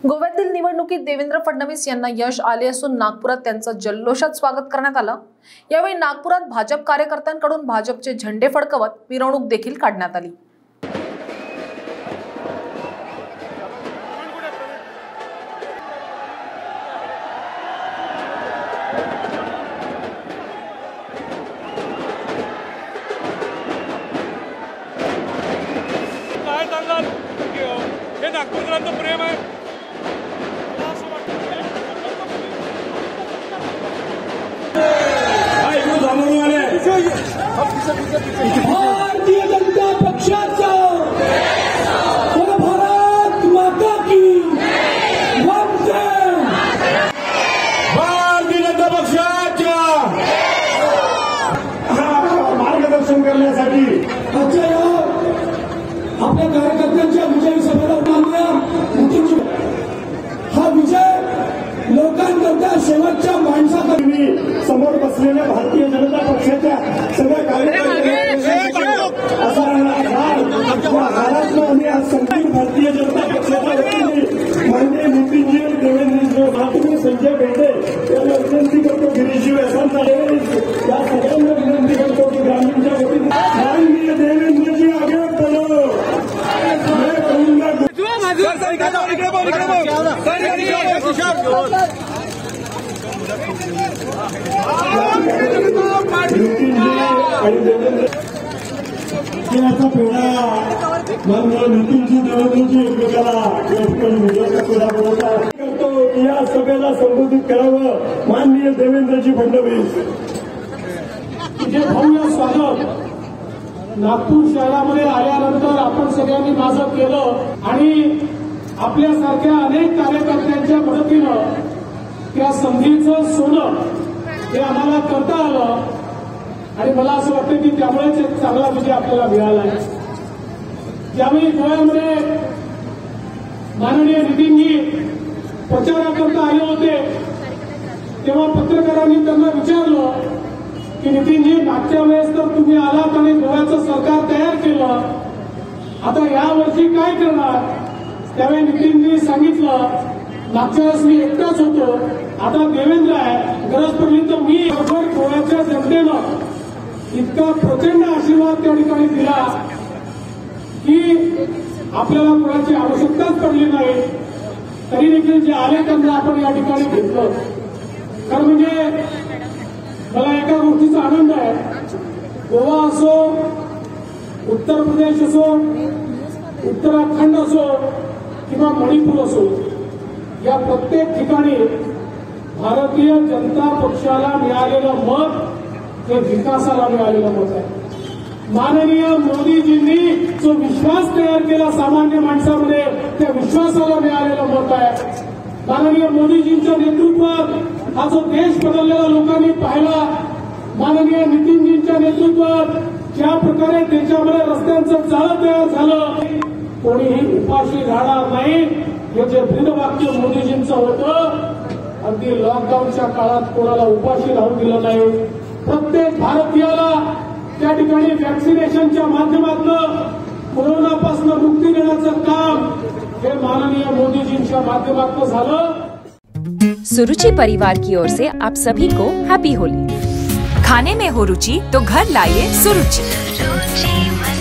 गोव्यातील निवडणुकीत देवेंद्र फडणवीस यांना यश आले असून नागपुरात त्यांचं जल्लोषात स्वागत करण्यात आलं। यावेळी नागपुरात भाजप कार्यकर्त्यांकडून भाजपचे झेंडे फडकवत मिरवणूक देखील काढण्यात आली। हे नागपूरकरांचं प्रेम आहे। भारतीय जनता पक्षाचा भारत माता की वंदे। भारतीय जनता पक्षाच्या मार्गदर्शन करण्यासाठी आपल्या कार्यकर्त्यांच्या विजयी सभेला हा विजय लोकांकरता शेवटच्या माणसाकरता समोर बसलेल्या भारतीय जनता पक्षाच्या सगळ्या कार्यकर्त्यांनी भारतीय जनता पक्षाच्या वतीने माननीय नितीनजी देवेंद्रजी मातुरी संजय बेंडे यांना विनंती करतो, गिरीशजी व्यासांना या सगळ्यांना विनंती करतो की ग्रामीणच्या वतीने माननीय देवेंद्रजी आगे बोलो। याचा पेढा माननीय नितीनजी देवेंद्रजी एकमेकाला पेढा बनवतात करतो। या सभेला संबोधित करावं माननीय देवेंद्रजी फडणवीस। जे भव्य स्वागत नागपूर शहरामध्ये आल्यानंतर आपण सगळ्यांनी माझं केलं आणि आपल्यासारख्या अनेक कार्यकर्त्यांच्या मदतीनं त्या संधीचं सोनं हे आम्हाला करता आलं आणि मला असं वाटतं की त्यामुळेच एक चांगला विजय आपल्याला मिळाला आहे। ज्यावेळी गोव्यामध्ये माननीय नितीनजी प्रचाराकरता आले होते तेव्हा पत्रकारांनी त्यांना विचारलं की नितीनजी, मागच्या वेळेस तर तुम्ही आलात आणि गोव्याचं सरकार तयार केलं, आता यावर्षी काय करणार? त्यावेळी नितीनजी सांगितलं, मागच्या वेळेस मी एकटाच होतो, आता देवेंद्र आहे, गरज पडली तर मी गोव्याच्या जनतेनं इतका प्रचंड आशीर्वाद त्या ठिकाणी दिला की आपल्याला कोणाची आवश्यकताच पडली नाही, तरी देखील जे आले त्यांना आपण या ठिकाणी घेतलं। कारण म्हणजे मला एका गोष्टीचा आनंद आहे, गोवा असो, उत्तर प्रदेश असो, उत्तराखंड असो किंवा मणिपूर असो, या प्रत्येक ठिकाणी भारतीय जनता पक्षाला मिळालेलं मत हे विकासाला मिळालेलं मत आहे। माननीय मोदीजींनी जो विश्वास तयार केला सामान्य माणसामध्ये, त्या विश्वासाला मिळालेलं मत आहे। माननीय मोदीजींच्या नेतृत्वात हा जो देश बदललेला लोकांनी पाहिला, माननीय नितीनजींच्या नेतृत्वात ज्या प्रकारे देशामध्ये रस्त्यांचं जाळं तयार झालं, कोणीही उपाशी राहणार नाही, हे जे ब्रीदवाक्य मोदीजींचं होतं, अगदी लॉकडाऊनच्या काळात कोणाला उपाशी राहू दिलं नाही। प्रत्येक भारतीयाला त्या ठिकाणी वॅक्सिनेशनच्या माध्यमातून कोरोनापासून मुक्ती देण्याचं काम हे माननीय मोदीजींच्या माध्यमातून झालं। सुरुचि परिवार की ओर से आप सभी को हैप्पी होली। खाने में हो रुचि तो घर लाइए सुरुचि।